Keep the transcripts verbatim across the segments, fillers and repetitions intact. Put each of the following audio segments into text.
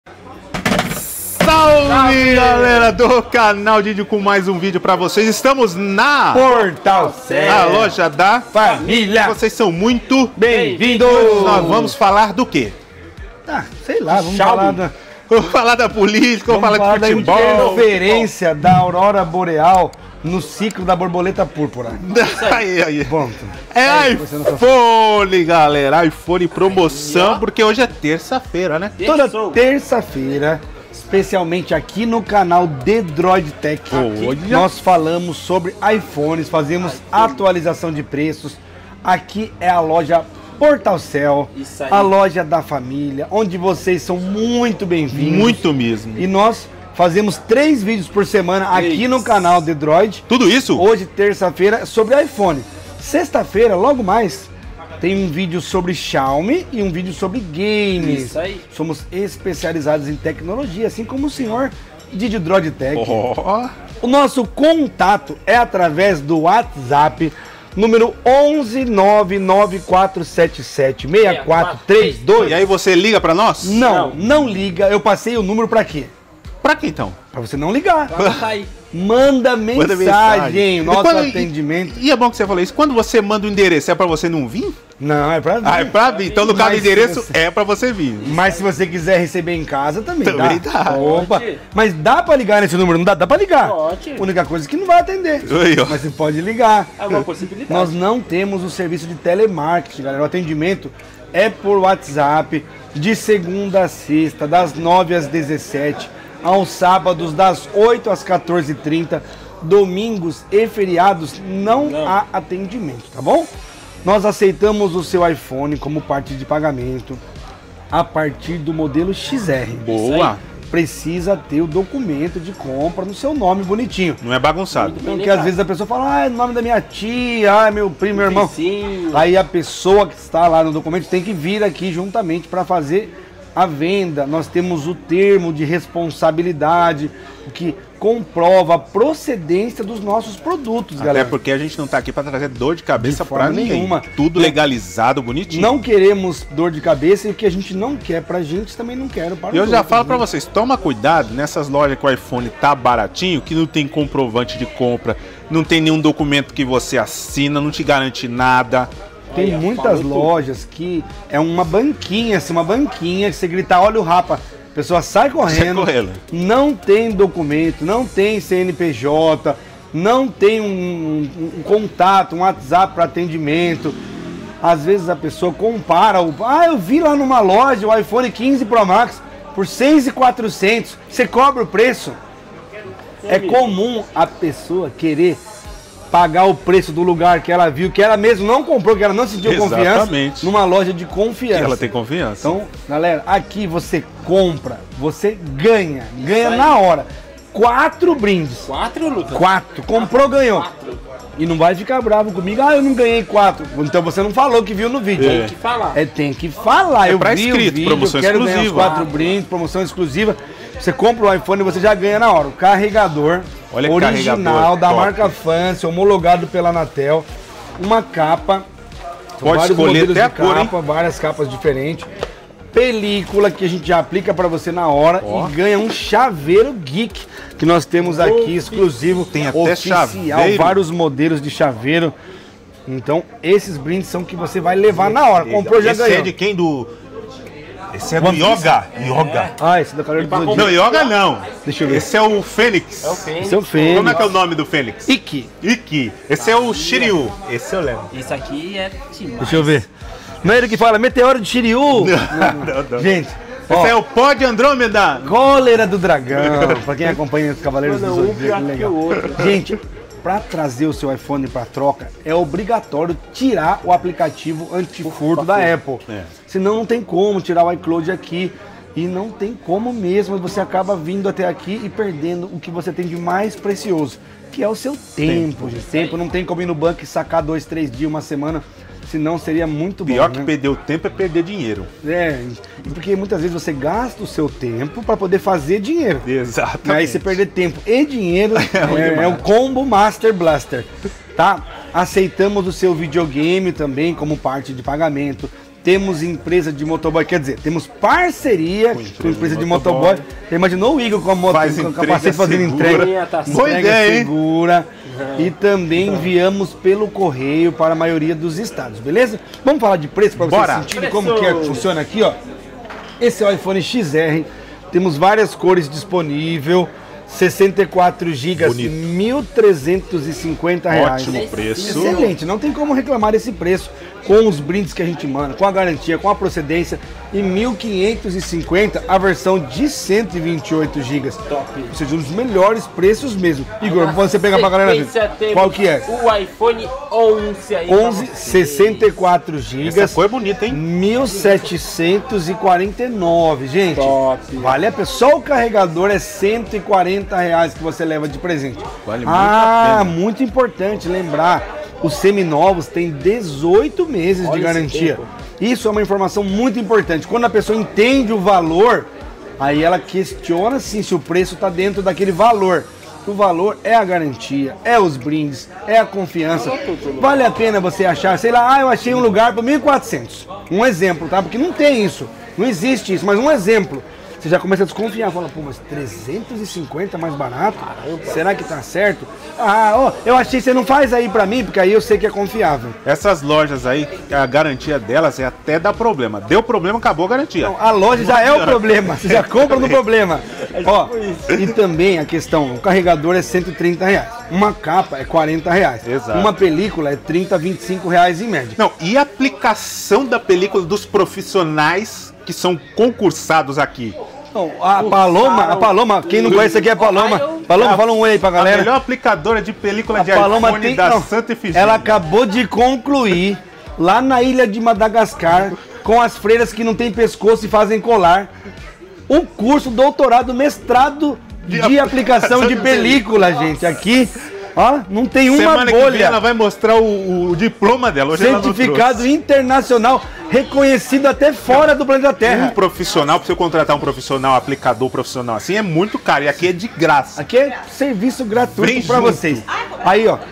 Salve, galera do canal Didi com mais um vídeo pra vocês. Estamos na Portal Cell, a loja da família. Vocês são muito Bem-vindos. Nós vamos falar do quê? Ah, sei lá, vamos Xiaomi. falar da, Vamos falar da política, vamos, vamos falar de da futebol. interferência da aurora boreal no ciclo da borboleta púrpura. Aí, aí. Ponto. É iPhone, galera. iPhone promoção, porque hoje é terça-feira, né? Toda terça-feira, especialmente aqui no canal The Droid Tech, Olha. nós falamos sobre iPhones, fazemos atualização de preços. Aqui é a loja Portal Cell, a loja da família, onde vocês são muito bem-vindos. Muito mesmo. E nós fazemos três vídeos por semana aqui no canal The Droid. Tudo isso? Hoje, terça-feira, sobre iPhone. Sexta-feira, logo mais, tem um vídeo sobre Xiaomi e um vídeo sobre games. Isso aí. Somos especializados em tecnologia, assim como o senhor Didi Droid Tech. Oh. O nosso contato é através do WhatsApp, número onze nove nove quatro sete sete seis quatro três dois. E aí você liga pra nós? Não, não liga. Eu passei o número pra quê? Pra quê então? Pra você não ligar. Tá aí. Manda mensagem, Manda mensagem. nosso E quando- atendimento. E é bom que você falou isso. Quando você manda o endereço, é pra você não vir? Não, é pra vir. Ah, é pra vir. Então no caso do Mas endereço, se você- é pra você vir. Mas se você quiser receber em casa, também, Também dá. dá. Opa. Pode. Mas dá pra ligar nesse número? Não dá? Dá pra ligar. Pode. A única coisa é que não vai atender. Aí, ó. Mas você pode ligar. É uma possibilidade. Nós não temos o serviço de telemarketing, galera. O atendimento é por WhatsApp, de segunda a sexta, das nove às dezessete, aos sábados, das oito às quatorze e trinta, domingos e feriados, não, Não. há atendimento, tá bom? Nós aceitamos o seu iPhone como parte de pagamento a partir do modelo X R. Boa. Precisa ter o documento de compra no seu nome bonitinho. Não é bagunçado. Bem Porque legal. às vezes a pessoa fala, ah, é o nome da minha tia, ah, meu primo, meu irmão. Vizinho. Aí a pessoa que está lá no documento tem que vir aqui juntamente para fazer a venda. Nós temos o termo de responsabilidade, o que comprova a procedência dos nossos produtos, Até galera. porque a gente não tá aqui pra trazer dor de cabeça De forma pra ninguém. nenhuma. Tudo legalizado, bonitinho. Não queremos dor de cabeça e o que a gente não quer pra gente também não quero para E eu os já outros, falo pra né? vocês, toma cuidado nessas lojas que o iPhone tá baratinho, que não tem comprovante de compra, não tem nenhum documento que você assina, não te garante nada. Tem Aí, muitas falou tudo. lojas que é uma banquinha, assim, uma banquinha que você gritar, olha o rapa, a pessoa sai correndo, correndo. não tem documento, não tem C N P J, não tem um, um- um contato, um WhatsApp para atendimento. Às vezes a pessoa compara, o, ah, eu vi lá numa loja o iPhone quinze Pro Max por seis mil e quatrocentos, você cobra o preço. É comum a pessoa querer pagar o preço do lugar que ela viu, que ela mesmo não comprou, que ela não sentiu confiança, Exatamente. numa loja de Que confiança. ela tem confiança. Então, galera, aqui você compra, você ganha, ganha Isso aí. na hora. Quatro brindes. Quatro, Lucas? Quatro. Comprou, ganhou. Quatro. E não vai ficar bravo comigo, ah, eu não ganhei quatro. Então você não falou que viu no vídeo. É. Tem que falar. É, tem que falar. É eu pra vi escrito, o vídeo, promoção eu quero ganhar os exclusiva. quatro brindes, promoção exclusiva. Você compra o iPhone e você já ganha na hora. O carregador Olha que original carregador da top. marca Fancy, homologado pela Anatel. Uma capa. São Pode vários escolher modelos até a de cor, hein? capa, várias capas diferentes. Película que a gente já aplica pra você na hora. Ó. E ganha um chaveiro geek que nós temos aqui, exclusivo. Tem até oficial, chaveiro. vários modelos de chaveiro. Então, esses brindes são que você vai levar na hora. Comprou, já Esse ganhou. é de quem? Do... Esse é do One Piece. Yoga. Yoga. Ah, esse é do Cavaleiro do Zodíaco. Não, Yoga não. Deixa eu ver. Esse é o Fênix. É o Fênix. Esse é o Fênix. Como é que é o nome do Fênix? Iki. Iki. Esse é o Shiryu. Esse eu lembro. Isso aqui é demais. Deixa eu ver. Não é ele que fala Meteoro de Shiryu? Não, não. Gente, Esse ó, é o Pó de Andrômeda. Cólera do Dragão. Pra quem acompanha os Cavaleiros do Mano, um Zodíaco, pior que legal. o outro. Gente, pra trazer o seu iPhone pra troca, é obrigatório tirar o aplicativo antifurto da Apple. É. Senão não tem como tirar o iCloud aqui. E não tem como mesmo, você acaba vindo até aqui e perdendo o que você tem de mais precioso, que é o seu tempo, gente. Tempo, não tem como ir no banco e sacar dois, três dias, uma semana, senão seria muito bom. Pior que né? perder o tempo é perder dinheiro. É, e porque muitas vezes você gasta o seu tempo para poder fazer dinheiro. Exatamente. Aí você perder tempo e dinheiro ruim é, é demais. o combo Master Blaster, tá? Aceitamos o seu videogame também como parte de pagamento. temos empresa de motoboy, quer dizer, temos parceria com empresa, empresa de motoboy. motoboy. Você imaginou o Igor com a moto, com o capacete fazendo entrega? Boa ideia, segura. Uhum. E também enviamos pelo correio para a maioria dos estados, beleza? Vamos falar de preço para vocês sentirem como que, é que funciona aqui, ó. Esse é o iPhone X R, temos várias cores disponíveis. sessenta e quatro gigas, mil trezentos e cinquenta reais. Ótimo preço. Excelente, não tem como reclamar desse preço. Com os brindes que a gente manda, com a garantia, com a procedência. E mil quinhentos e cinquenta a versão de cento e vinte e oito gigas. Top. Ou seja, um dos melhores preços mesmo. Igor, quando você pegar pra galera ver, qual que é? O iPhone onze aí. onze, sessenta e quatro gigas. Essa cor é bonita, hein? mil setecentos e quarenta e nove, gente. Top. Vale a pena. Só o carregador é cento e quarenta reais que você leva de presente. Vale muito ah, a pena. muito importante lembrar. Os seminovos têm dezoito meses Olha de garantia. tempo. Isso é uma informação muito importante. Quando a pessoa entende o valor, aí ela questiona sim se o preço está dentro daquele valor. O valor é a garantia, é os brindes, é a confiança. Vale a pena você achar, sei lá, ah, eu achei um lugar por mil e quatrocentos. Um exemplo, tá? Porque não tem isso, não existe isso, mas um exemplo. Você já começa a desconfiar, fala, pô, mas trezentos e cinquenta mais barato? Será que tá certo? Ah, ó, eu achei, você não faz aí pra mim, porque aí eu sei que é confiável. Essas lojas aí, a garantia delas é até dar problema. Deu problema, acabou a garantia. Não, a loja já é o problema, você já compra no problema. Ó, e também a questão, o carregador é cento e trinta reais, uma capa é quarenta reais, Exato. Uma película é trinta, vinte e cinco reais em média. Não, e a aplicação da película dos profissionais que são concursados aqui? Não, a Paloma, a Paloma, quem não conhece aqui é a Paloma. Paloma, fala um oi aí pra galera. A melhor aplicadora de película A de Paloma iPhone tem, da não, Santa Efigênia. ela acabou de concluir lá na ilha de Madagascar com as freiras que não tem pescoço e fazem colar o curso doutorado, mestrado de, de aplicação de película, gente. Aqui, ó, não tem uma Semana bolha. que vem ela vai mostrar o, o diploma dela. Hoje Certificado internacional, reconhecido até fora do planeta Terra. Um profissional, pra você contratar um profissional, aplicador profissional assim, é muito caro. E aqui é de graça. Aqui é serviço gratuito Vem para junto. vocês. Aí, ó,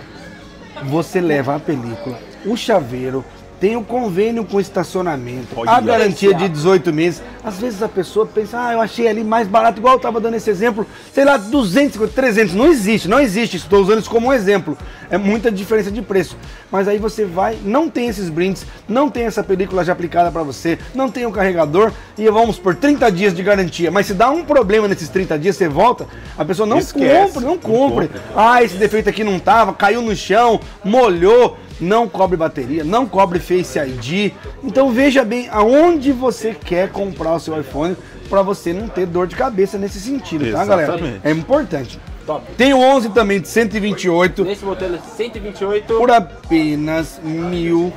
você leva a película, o chaveiro, tem o convênio com estacionamento, Olha. a garantia de dezoito meses. Às vezes a pessoa pensa, ah, eu achei ali mais barato, igual eu tava dando esse exemplo, sei lá, duzentos, trezentos. Não existe, não existe. Estou usando isso como um exemplo. É muita diferença de preço. Mas aí você vai, não tem esses brindes, não tem essa película já aplicada para você, não tem o carregador e vamos por trinta dias de garantia. Mas se dá um problema nesses trinta dias, você volta, a pessoa não Esquece. compra, não Não compra. compra. Ah, esse defeito aqui não tava, caiu no chão, molhou. Não cobre bateria, não cobre Face I D. Então veja bem aonde você quer comprar o seu iPhone para você não ter dor de cabeça nesse sentido, tá, galera? Exatamente. É importante. Top. Tem o onze também de cento e vinte e oito Nesse modelo de cento e vinte e oito. por apenas mil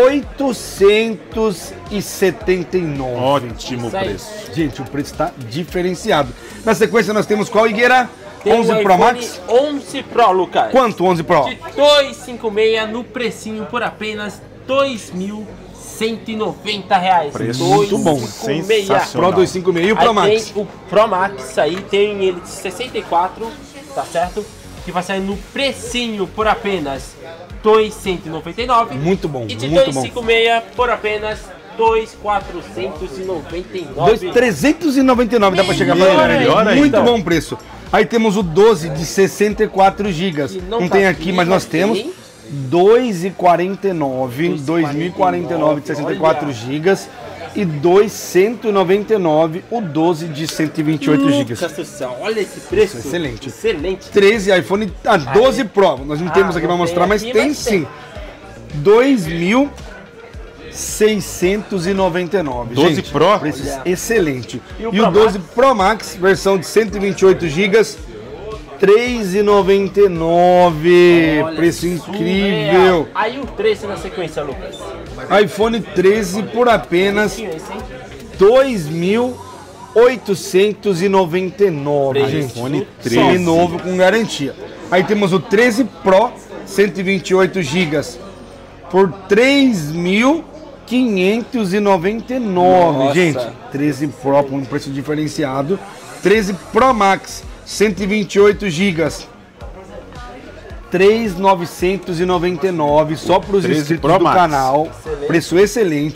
oitocentos e setenta e nove. Ótimo Isso aí. preço. Gente, o preço está diferenciado. Na sequência nós temos qual, Higuera? Tem onze o Pro iPhone Max? onze Pro, Lucas. Quanto onze Pro? De duzentos e cinquenta e seis no precinho por apenas dois mil cento e noventa reais. Preço muito bom. Sensacional. Pro duzentos e cinquenta e seis e o Pro Aí Max? tem o Pro Max aí, tem ele de sessenta e quatro, tá certo? Que vai sair no precinho por apenas duzentos e noventa e nove. Muito bom, E de muito duzentos bom. e cinquenta e seis por apenas dois mil quatrocentos e noventa e nove. Dois- trezentos e noventa e nove dá pra chegar Melhor pra ele. melhor ainda. Muito bom preço. Aí temos o doze de sessenta e quatro gigas. Que Não, não tem tá aqui, aqui, mas nós mas temos tem. dois mil e quarenta e nove, dois mil e quarenta e nove de sessenta e quatro olha. gigas e dois mil cento e noventa e nove o doze de cento e vinte e oito gigas. Lucas do céu, olha esse preço. Isso é excelente. Excelente. treze iPhone, ah, doze Pro. Nós não Ah, temos aqui pra não mostrar, tem mas aqui, tem mas sim. dois mil seiscentos e noventa e nove. doze Gente, Pro? preço Olha. excelente. E E o o, Pro doze Pro Max, versão de cento e vinte e oito gigas, três mil e noventa e nove. Olha, Preço surreal. incrível. Aí o treze na sequência, Lucas. iPhone treze por apenas Tinha esse, hein? dois mil oitocentos e noventa e nove, Preço gente. iPhone Semi treze. novo com garantia. Aí temos o treze Pro, cento e vinte e oito gigas, por três mil quinhentos e noventa e nove, Nossa. gente. treze Pro com um preço diferenciado. treze Pro Max, cento e vinte e oito gigas, três mil novecentos e noventa e nove só para os treze inscritos Pro do Max. canal. Excelente. Preço excelente.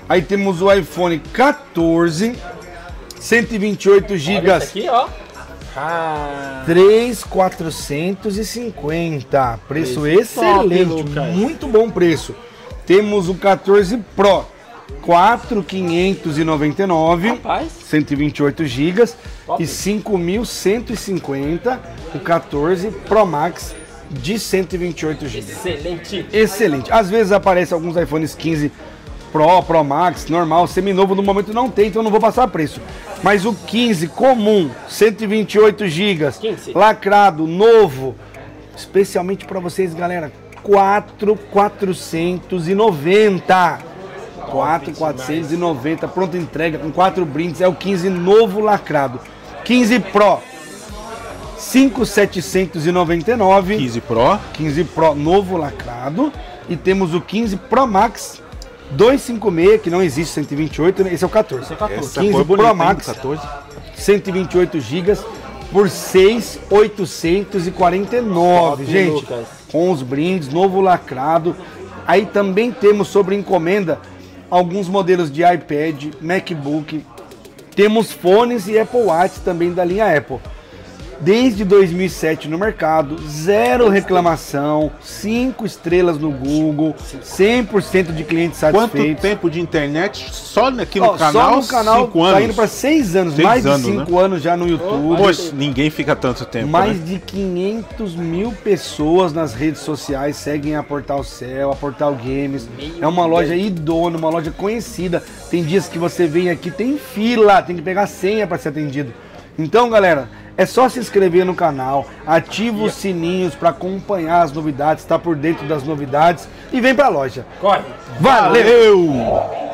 Aí temos o iPhone quatorze, cento e vinte e oito gigas. Esse aqui, ó. Ah. três mil quatrocentos e cinquenta. Preço Preço excelente, top, Lucas. muito bom preço. Temos o quatorze Pro, quatro mil quinhentos e noventa e nove. Rapaz. cento e vinte e oito gigas. Top. E cinco mil cento e cinquenta. O quatorze Pro Max de cento e vinte e oito gigas. Excelente. Excelente. Às vezes aparece alguns iPhones quinze Pro, Pro Max, normal, seminovo, no momento não tem, então eu não vou passar preço. Mas o quinze comum, cento e vinte e oito gigas, quinze. lacrado, novo, especialmente para vocês, galera, quatro mil quatrocentos e noventa. quatro mil quatrocentos e noventa, pronta entrega com quatro brindes, é o quinze novo lacrado. quinze Pro, cinco mil setecentos e noventa e nove. quinze Pro. quinze Pro novo lacrado. E temos o quinze Pro Max duzentos e cinquenta e seis, que não existe cento e vinte e oito, esse é o quatorze. Esse é o quatorze. Essa quinze cor Pro bonita, hein, Max, quatorze. cento e vinte e oito gigas por seis mil oitocentos e quarenta e nove, Top, gente. Lucas. Com os brindes, novo lacrado. Aí também temos sobre encomenda alguns modelos de iPad, MacBook. Temos fones e Apple Watch também da linha Apple. Desde dois mil e sete no mercado, zero reclamação, cinco estrelas no Google, cem por cento de clientes Quanto satisfeitos. tempo de internet só aqui no Ó, canal? só no canal cinco tá anos. indo para seis anos, Seis mais anos, de cinco né? anos já no YouTube. Poxa, ninguém fica tanto tempo, Mais né? de quinhentas mil pessoas nas redes sociais seguem a Portal Cell, a Portal Games. É uma loja idônea, uma loja conhecida. Tem dias que você vem aqui, tem fila, tem que pegar senha para ser atendido. Então, galera, é só se inscrever no canal, ativa os sininhos para acompanhar as novidades, estar por dentro das novidades e vem pra loja. Corre. Valeu! Valeu!